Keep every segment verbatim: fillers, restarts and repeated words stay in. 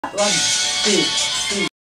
ワン、ツー、スリ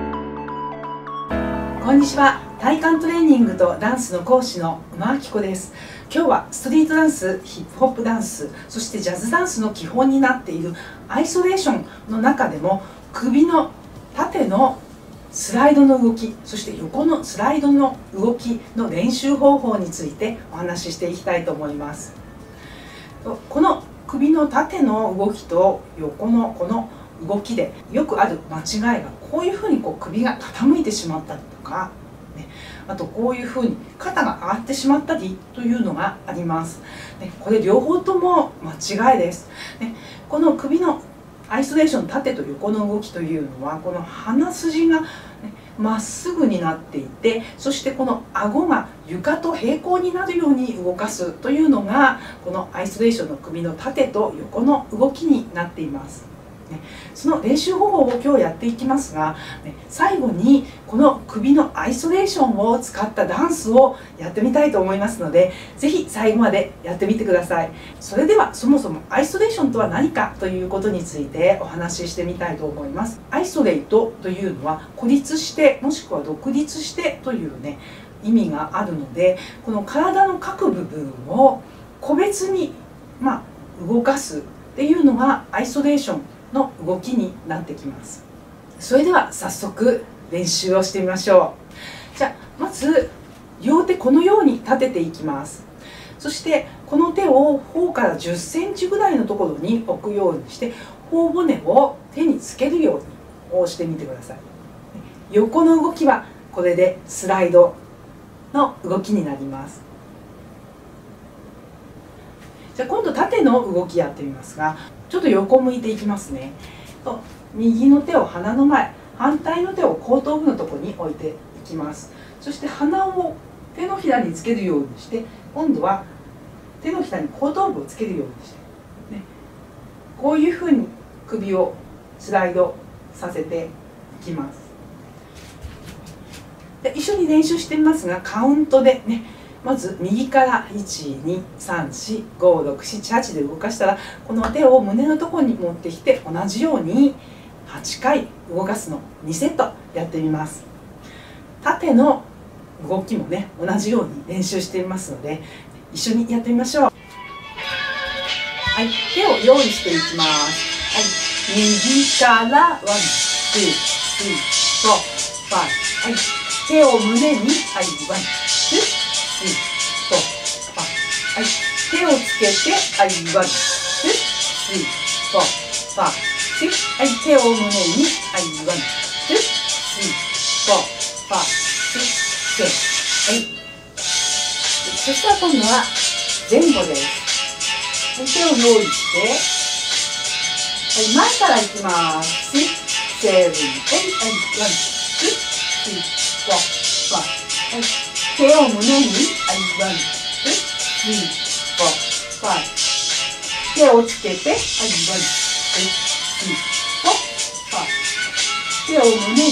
ー。こんにちは。体幹トレーニングとダンスの講師の馬明子です。今日はストリートダンス、ヒップホップダンス、そしてジャズダンスの基本になっているアイソレーションの中でも首の縦のスライドの動き、そして横のスライドの動きの練習方法についてお話ししていきたいと思います。この首の縦の動きと横のこの動きでよくある間違いが、こういうふうにこう首が傾いてしまったりとか、ね、あとこういうふうに肩が上がってしまったりというのがあります。ね、これ両方とも間違いです。ね、この首のアイソレーション、縦と横の動きというのは、この鼻筋がま、っすぐになっていて、そしてこの顎が床と平行になるように動かすというのが、このアイソレーションの首の縦と横の動きになっています。その練習方法を今日やっていきますが、最後にこの首のアイソレーションを使ったダンスをやってみたいと思いますので、是非最後までやってみてください。それではそもそもアイソレーションとは何かということについてお話ししてみたいと思います。アイソレイトというのは孤立してもしくは独立してというね意味があるので、この体の各部分を個別に、まあ、動かすっていうのがアイソレーションの動きになってきます。それでは早速練習をしてみましょう。じゃあまず両手このように立てていきます。そしてこの手を頬からじゅっセンチぐらいのところに置くようにして、頬骨を手につけるように押してみてください。横の動きはこれでスライドの動きになります。じゃあ今度縦の動きやってみますが、ちょっと横向いていきますね。と右の手を鼻の前、反対の手を後頭部のところに置いていきます。そして鼻を手のひらにつけるようにして、今度は手のひらに後頭部をつけるようにして、ね、こういうふうに首をスライドさせていきます。で一緒に練習してみますが、カウントでね、まず右からいち、に、さん、よん、ご、ろく、なな、はちで動かしたら、この手を胸のところに持ってきて同じようにはちかい動かすのにセットやってみます。縦の動きもね同じように練習していますので、一緒にやってみましょう。はい、手を用意していきます。はい、右からワン、ツー、スリー、フォー、ファイブ。はい、手を胸に、はい、ワン、ツー、はい、手をつけて、はい、ワン、ツー、スリー、フォー、ファイブ、シックス。はい、手を胸に、はい、ワン、ツー、スリー、フォー、ファイブ、シックス、セブン、エイト。そしたら今度は前後です。はい、手を用意して、はい、前からいきます。シックス、セブン、エイト。はい、ワン、ツー、スリー、フォー、ファイブ。はい、手を胸に、はい、ワン、ツー、スリー、フォー、ファイブ。手をつけて、はい、ワン、ツー、スリー、フォー、ファイブ。手を胸に、はい、ワン、ツー、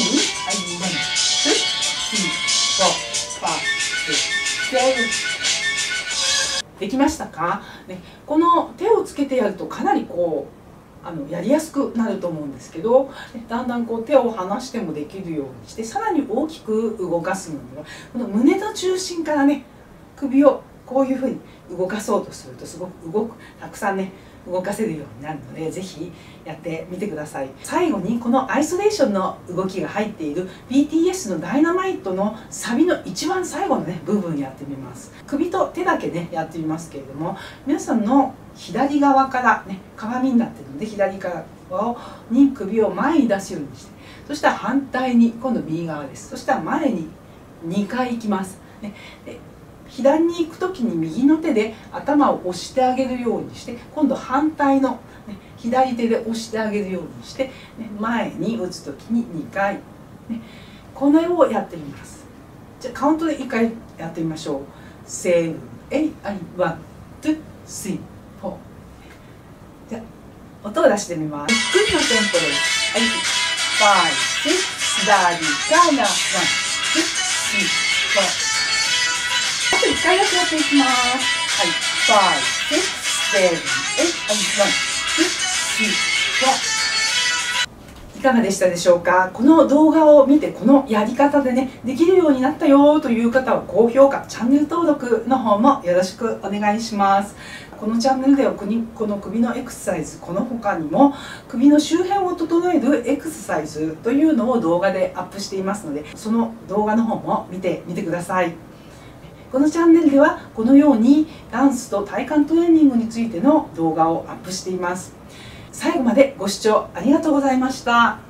スリー、フォー、ファイブ、シックス、セブン。できましたか？ね、この手をつけてやるとかなりこうあのやりやすくなると思うんですけど、だんだんこう手を離してもできるようにして、さらに大きく動かすのには、この胸の中心からね首をこういうふうに動かそうとすると、すごく動くたくさんね動かせるようになるので、ぜひやってみてください。最後にこのアイソレーションの動きが入っている ビーティーエス のダイナマイトのサビの一番最後のね部分やってみます。首と手だけねやってみますけれども、皆さんの左側からね鏡になっているので、左側に首を前に出すようにして、そしたら反対に今度右側です。そしたら前ににかい行きます。ね、で左に行く時に右の手で頭を押してあげるようにして、今度反対の、ね、左手で押してあげるようにして、ね、前に打つ時ににかい、ね、このようをやってみます。じゃあカウントでいっかいやってみましょう。セブン、エイト、ワン、ツー、スリー、フォー。じゃあ音を出してみます。ゆっくりのテンポです。はい、ファイブ、シックス、ダーディー、ガーナ、ワン、ツー、スリー、フォー。あといっかいだけやっていきます。はい、ファイブ、シックス、セブン、エイト、ワン、ツー、スリー、フォー。 いかがでしたでしょうか。この動画を見てこのやり方でねできるようになったよという方は高評価、チャンネル登録の方もよろしくお願いします。このチャンネルではこの首のエクササイズ、この他にも首の周辺を整えるエクササイズというのを動画でアップしていますので、その動画の方も見てみてください。このチャンネルではこのようにダンスと体幹トレーニングについての動画をアップしています。最後までご視聴ありがとうございました。